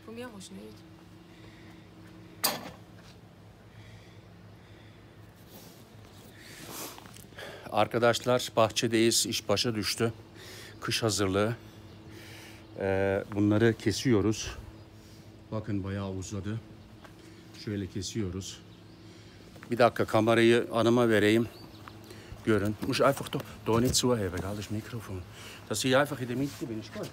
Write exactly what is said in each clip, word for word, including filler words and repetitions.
Probieren wir schnell. Arkadaşlar bahçedeyiz. İş başa düştü. Kış hazırlığı. Ee, bunları kesiyoruz. Bakın bayağı uzadı. Şöyle kesiyoruz. Bir dakika kamerayı anıma vereyim. Görün. Muss einfach da, da nicht zuheben, gell? Das ist Mikrofon. Dass ich einfach in der Mitte bin, ist gut.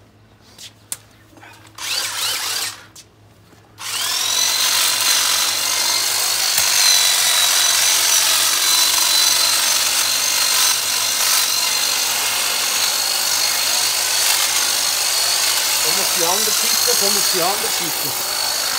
Komm auf die andere Seite, komm auf die andere Seite.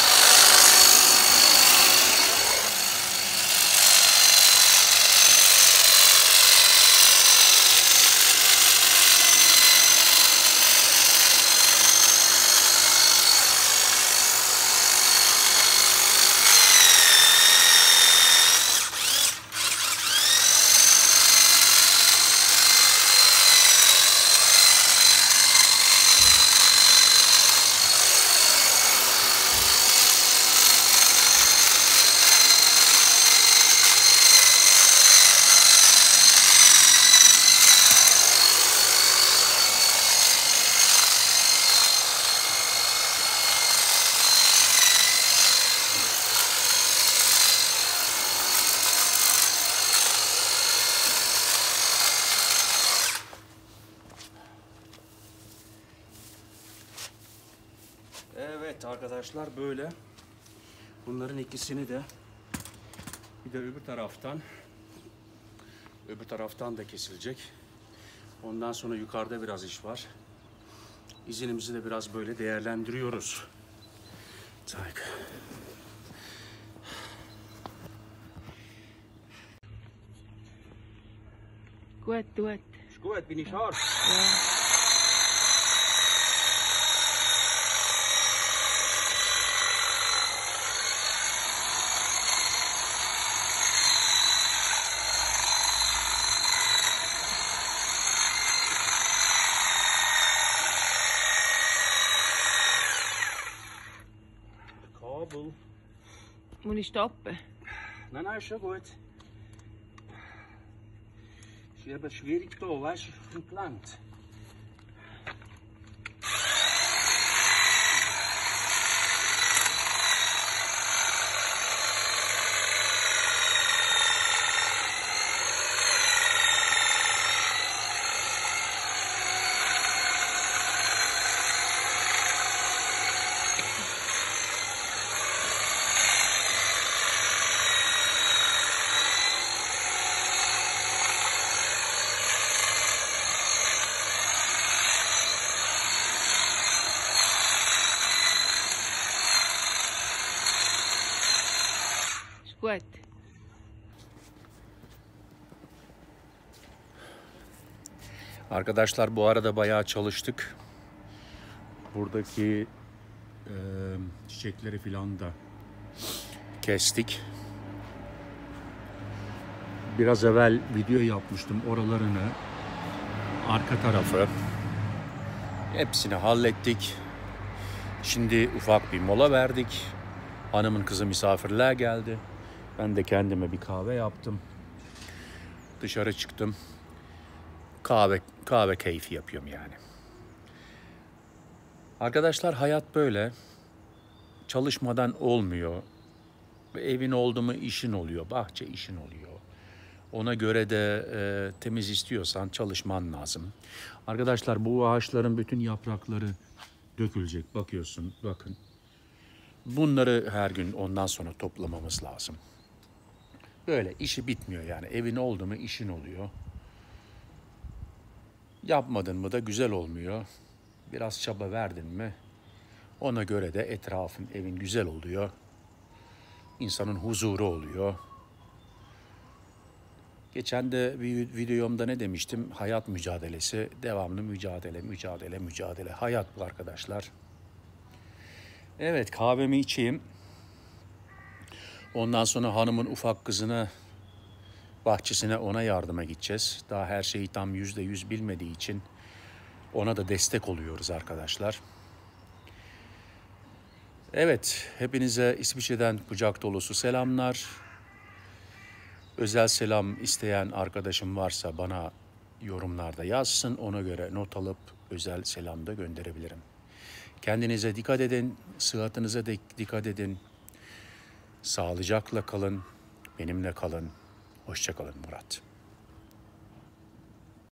Evet arkadaşlar böyle. Bunların ikisini de bir de öbür taraftan öbür taraftan da kesilecek. Ondan sonra yukarıda biraz iş var. İzinimizi de biraz böyle değerlendiriyoruz. Zeig. Gut, gut. Ist gut, bin ich scharf? Ja. Kabel. Muss ich stoppen? Nein, nein, ist schon gut. Ist eben schwierig da, weißt du, entlang. Gut. Arkadaşlar bu arada bayağı çalıştık. Buradaki e, çiçekleri filan da kestik. Biraz evvel video yapmıştım oralarını, arka tarafı. Hepsini hallettik. Şimdi ufak bir mola verdik. Hanımın kızı misafirler geldi. Ben de kendime bir kahve yaptım. Dışarı çıktım. Kahve kahve keyfi yapıyorum yani. Arkadaşlar hayat böyle. Çalışmadan olmuyor. Evin oldu mu işin oluyor. Bahçe işin oluyor. Ona göre de e, temiz istiyorsan çalışman lazım. Arkadaşlar bu ağaçların bütün yaprakları dökülecek. Bakıyorsun bakın. Bunları her gün ondan sonra toplamamız lazım. Böyle işi bitmiyor yani. Evin oldu mu işin oluyor. Yapmadın mı da güzel olmuyor. Biraz çaba verdin mi ona göre de etrafın, evin güzel oluyor. İnsanın huzuru oluyor. Geçen de bir videomda ne demiştim? Hayat mücadelesi, devamlı mücadele, mücadele, mücadele. Hayat bu arkadaşlar. Evet, kahvemi içeyim. Ondan sonra hanımın ufak kızına, bahçesine, ona yardıma gideceğiz. Daha her şeyi tam yüzde yüz bilmediği için ona da destek oluyoruz arkadaşlar. Evet, hepinize İsviçre'den kucak dolusu selamlar. Özel selam isteyen arkadaşım varsa bana yorumlarda yazsın. Ona göre not alıp özel selam da gönderebilirim. Kendinize dikkat edin, sıhhatinize de dikkat edin. Sağlıcakla kalın, benimle kalın. Hoşça kalın Murat.